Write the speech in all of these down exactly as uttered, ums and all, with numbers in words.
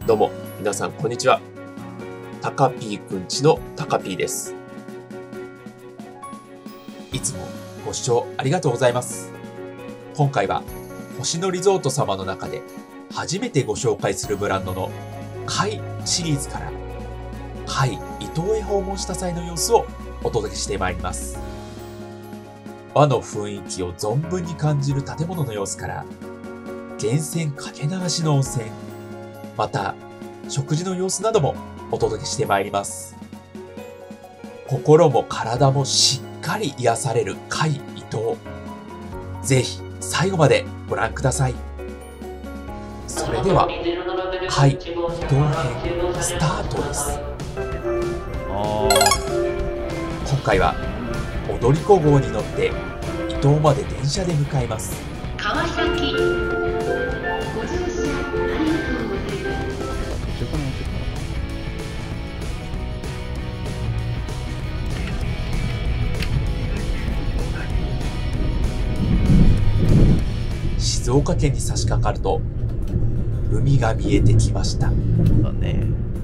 どうも、皆さんこんにちは。タカピーくんちのタカピーです。いつもご視聴ありがとうございます。今回は星野リゾート様の中で初めてご紹介するブランドの界シリーズから界伊東へ訪問した際の様子をお届けしてまいります。和の雰囲気を存分に感じる建物の様子から源泉かけ流しの温泉、また食事の様子などもお届けしてまいります。心も体もしっかり癒される界伊東。ぜひ最後までご覧ください。それでは界伊東編スタートです。今回は踊り子号に乗って伊東まで電車で向かいます。 川崎ご乗車ありがとうございます。 静岡県に差し掛かると海が見えてきました。 そうだね。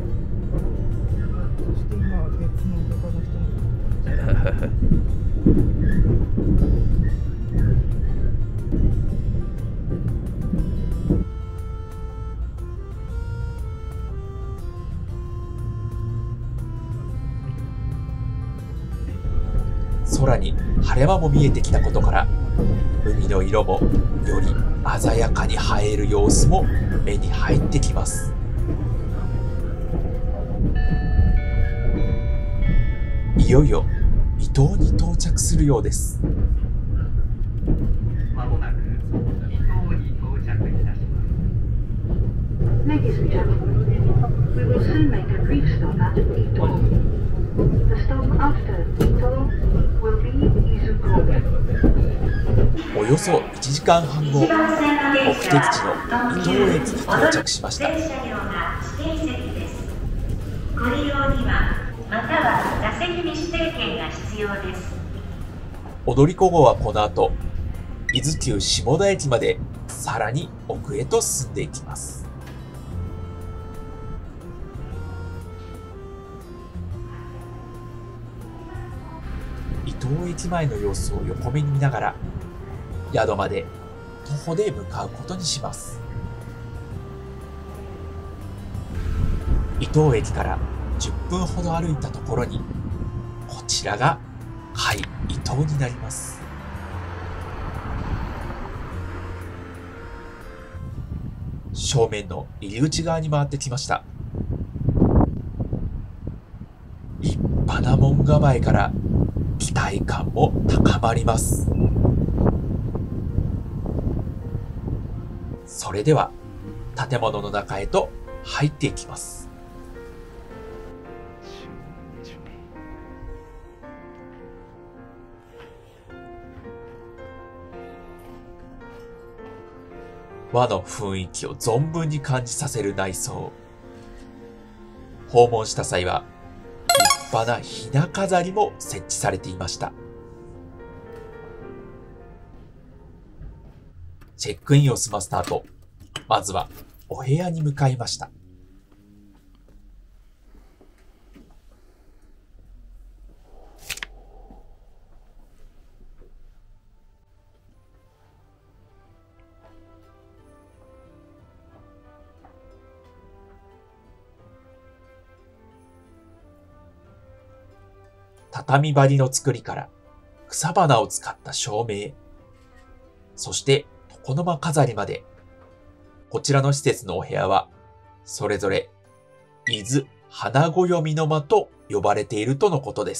空に晴れ間も見えてきたことから海の色もより鮮やかに映える様子も目に入ってきます。いよいよ伊東に到着するようです。 まもなく伊東に到着いたします。 Ladies and gentlemen, we will soon make a brief stop at Ito. The stop after Ito will be Izuku. およそいちじかんはんご、目的地の伊東駅に到着しました。 電車両が指定席です。ご利用にはまたは座席に指定券が必要です。 踊り子号はこの後、伊豆急下田駅までさらに奥へと進んでいきます。伊東駅前の様子を横目に見ながら宿まで徒歩で向かうことにします。伊東駅からじゅっぷんほど歩いたところにこちらが界伊東になります。正面の入り口側に回ってきました。立派な門構えから期待感も高まります。それでは建物の中へと入っていきます。和の雰囲気を存分に感じさせる内装。訪問した際は立派なひな飾りも設置されていました。チェックインを済ませた後、まずはお部屋に向かいました。畳張りの作りから草花を使った照明、そして床の間飾りまで、こちらの施設のお部屋はそれぞれ伊豆花暦の間と呼ばれているとのことです。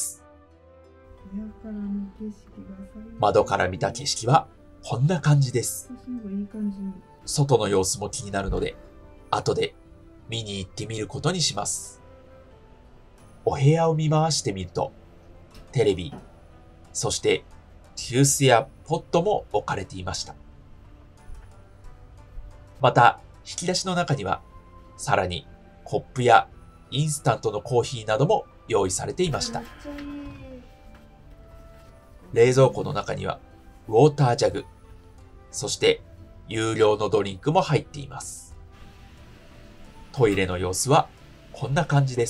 窓から見た景色はこんな感じです。外の様子も気になるので後で見に行ってみることにします。お部屋を見回してみるとテレビ、そして急須やポットも置かれていました。また引き出しの中にはさらにコップやインスタントのコーヒーなども用意されていました。冷蔵庫の中にはウォータージャグ、そして有料のドリンクも入っています。 トイレの様子はこんな感じです。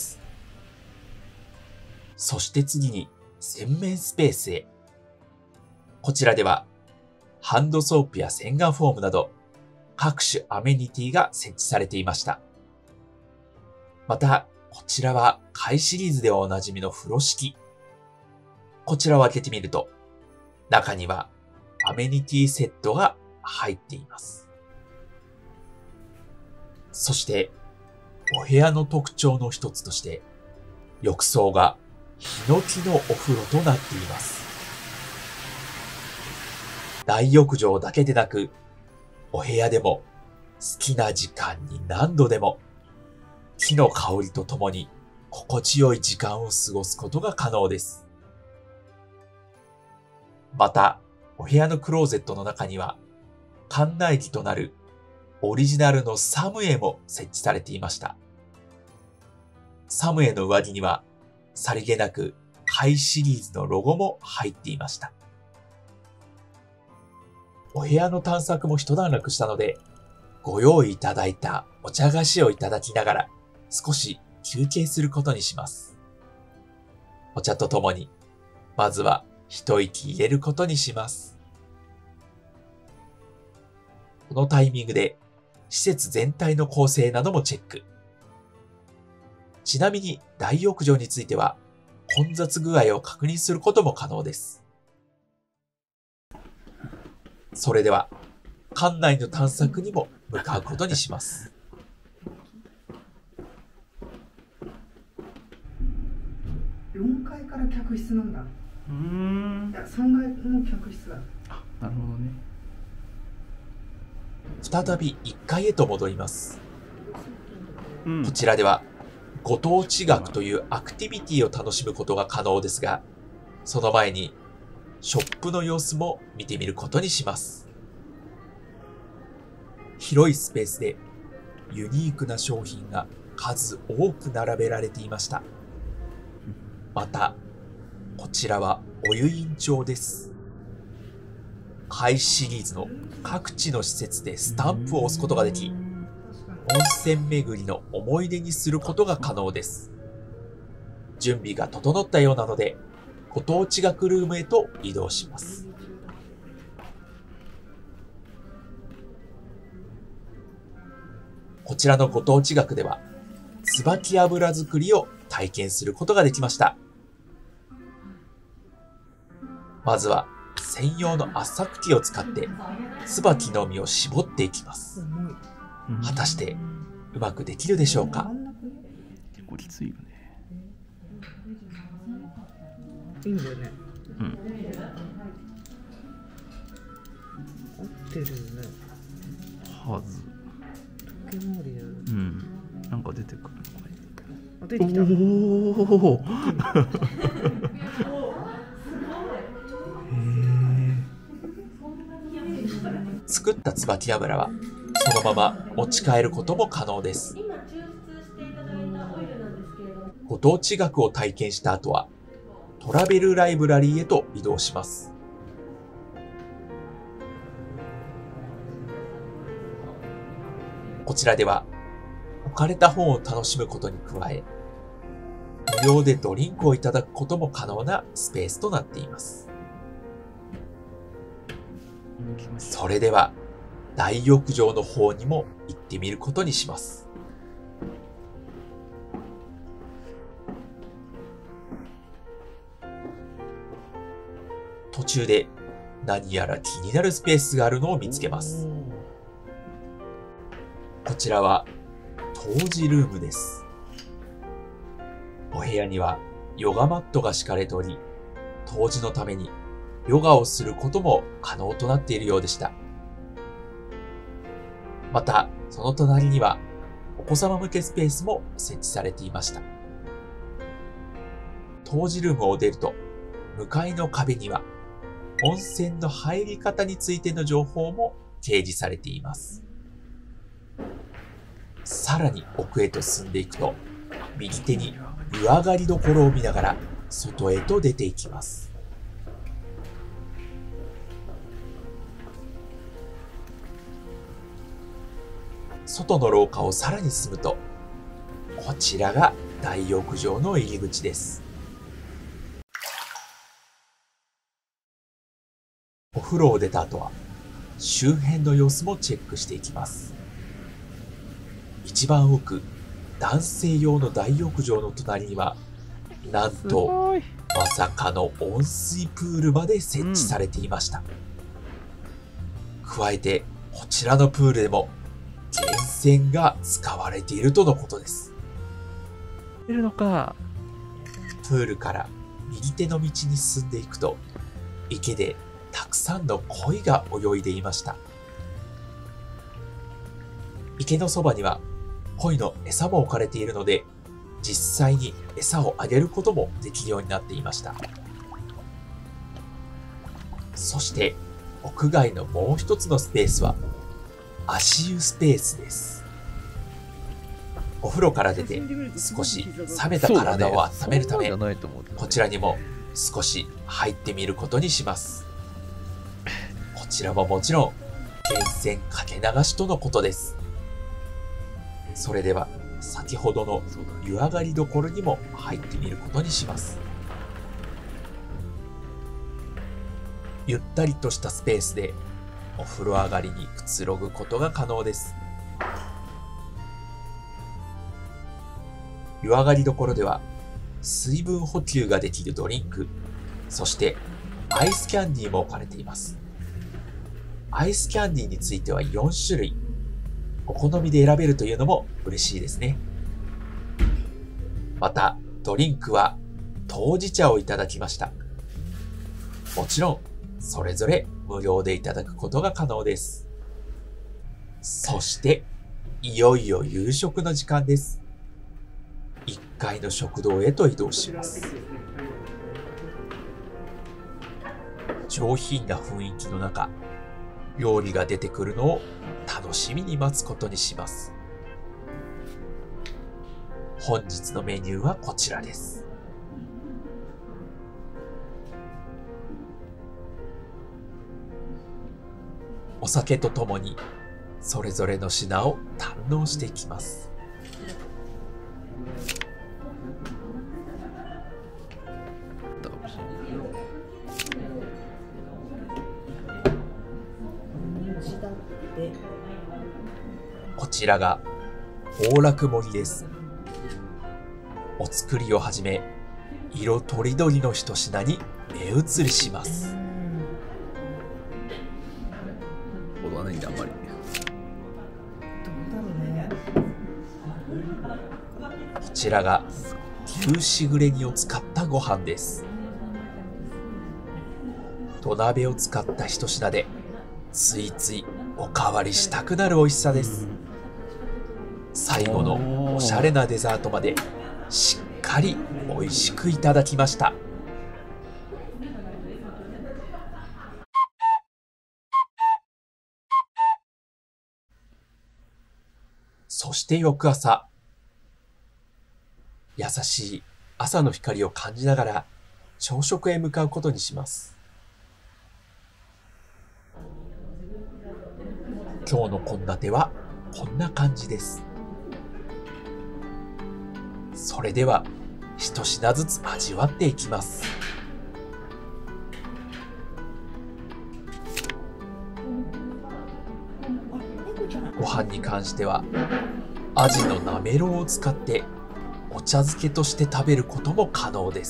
そして次に洗面スペースへ。こちらではハンドソープや洗顔フォームなど各種アメニティが設置されていました。また、こちらは貝シリーズではおなじみの風呂敷。こちらを開けてみると、中にはアメニティセットが入っています。そして、お部屋の特徴の一つとして、浴槽がヒノキのお風呂となっています。大浴場だけでなく、お部屋でも好きな時間に何度でも木の香りとともに心地よい時間を過ごすことが可能です。また、お部屋のクローゼットの中には館内着となるオリジナルのサムエも設置されていました。サムエの上着にはさりげなく貝シリーズのロゴも入っていました。お部屋の探索も一段落したので、ご用意いただいたお茶菓子をいただきながら少し休憩することにします。お茶とともに、まずは一息入れることにします。このタイミングで施設全体の構成などもチェック。ちなみに大浴場については混雑具合を確認することも可能です。それでは、館内の探索にも向かうことにします。 よんかいから客室なんだ。 うーん。 いや、さんがいの客室だ。 あ、なるほどね。 再びいっかいへと戻ります。 うん、 こちらでは、ご当地学というアクティビティを楽しむことが可能ですが、その前に、ショップの様子も見てみることにします。広いスペースでユニークな商品が数多く並べられていました。また、こちらはお湯院帳です。貝シリーズの各地の施設でスタンプを押すことができ、温泉巡りの思い出にすることが可能です。準備が整ったようなので、ご当地学ルームへと移動します。こちらのご当地学では、椿油作りを体験することができました。まずは、専用の圧搾機を使って、椿の実を絞っていきます。果たして、うまくできるでしょうか？ 結構きついよね。 いいんだよね。 うん。 合ってるよね。 はず。 時計回りだよ。 うん。なんか出てくるのこれ。 あ、出てきた。 おお。 作った椿油はそのまま持ち帰ることも可能です。ご当地学を体験した後はトラベルライブラリーへと移動します。こちらでは置かれた本を楽しむことに加え、無料でドリンクをいただくことも可能なスペースとなっています。それでは大浴場の方にも行ってみることにします。途中で何やら気になるスペースがあるのを見つけます。こちらは湯治ルームです。お部屋にはヨガマットが敷かれており、湯治のためにヨガをすることも可能となっているようでした。また、その隣にはお子様向けスペースも設置されていました。湯治ルームを出ると、向かいの壁には温泉の入り方についての情報も掲示されています。さらに奥へと進んでいくと、右手に湯上がりどころを見ながら外へと出ていきます。外の廊下をさらに進むと、 こちらが大浴場の入り口です。お風呂を出た後は周辺の様子もチェックしていきます。一番奥、男性用の大浴場の隣にはなんとまさかの温水プールまで設置されていました。うん、加えてこちらのプールでも源泉が使われているとのことです。 いるのか。 プールから右手の道に進んでいくと池でたくさんの鯉が泳いでいました。池のそばには鯉の餌も置かれているので、実際に餌をあげることもできるようになっていました。そして屋外のもう一つのスペースは足湯スペースです。お風呂から出て少し冷めた体を温めるため、こちらにも少し入ってみることにします。こちらももちろん源泉かけ流しとのことです。それでは先ほどの湯上がりどころにも入ってみることにします。ゆったりとしたスペースでお風呂上がりにくつろぐことが可能です。湯上がりどころでは水分補給ができるドリンク、そしてアイスキャンディーも置かれています。アイスキャンディーについてはよんしゅるい、お好みで選べるというのも嬉しいですね。またドリンクは当時茶をいただきました。もちろんそれぞれ無料でいただくことが可能です。そしていよいよ夕食の時間です。いっかいの食堂へと移動します。上品な雰囲気の中、料理が出てくるのを楽しみに待つことにします。本日のメニューはこちらです。お酒とともにそれぞれの品を堪能していきます。こちらが宝楽盛です。お作りをはじめ色とりどりの一品に目移りします。 ことはないんだあんまり。 こちらが牛しぐれ煮を使ったご飯です。土鍋を使った一品でついついおかわりしたくなる美味しさです。最後のおしゃれなデザートまでしっかり美味しくいただきました。そして翌朝、優しい朝の光を感じながら朝食へ向かうことにします。今日の献立はこんな感じです。それでは一品ずつ味わっていきます。ご飯に関してはアジのなめろうを使ってお茶漬けとして食べることも可能です。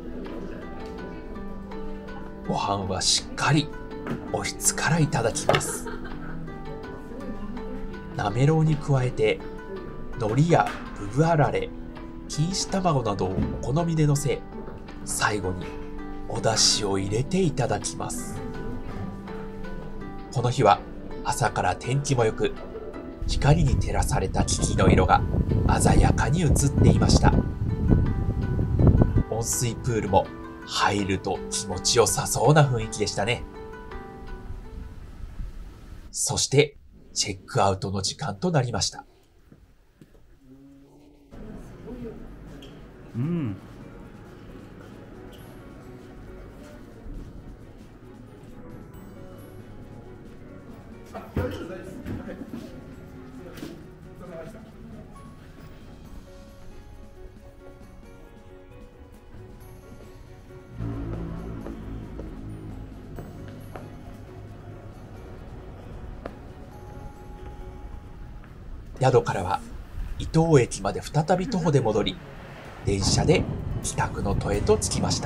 ご飯はしっかりおひつからいただきます。なめろうに加えて海苔やぶぶあられ、錦糸卵などをお好みでのせ、最後にお出汁を入れていただきます。この日は朝から天気も良く、光に照らされた木々の色が鮮やかに映っていました。温水プールも入ると気持ちよさそうな雰囲気でしたね。そしてチェックアウトの時間となりました。 うん。 宿からは伊東駅まで再び徒歩で戻り、電車で帰宅の途へと着きました。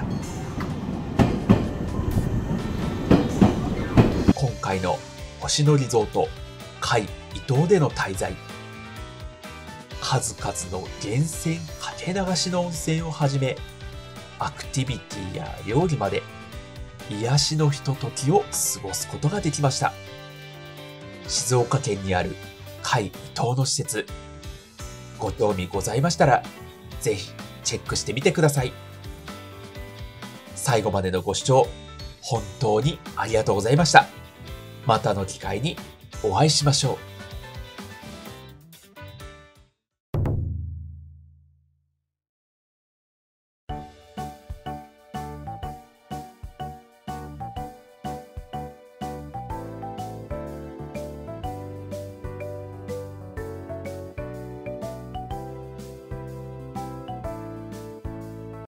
今回の星野リゾート界伊東での滞在、数々の源泉かけ流しの温泉をはじめ、アクティビティや料理まで癒しのひとときを過ごすことができました。静岡県にある界伊東の施設、ご興味ございましたらぜひチェックしてみてください。最後までのご視聴本当にありがとうございました。またの機会にお会いしましょう。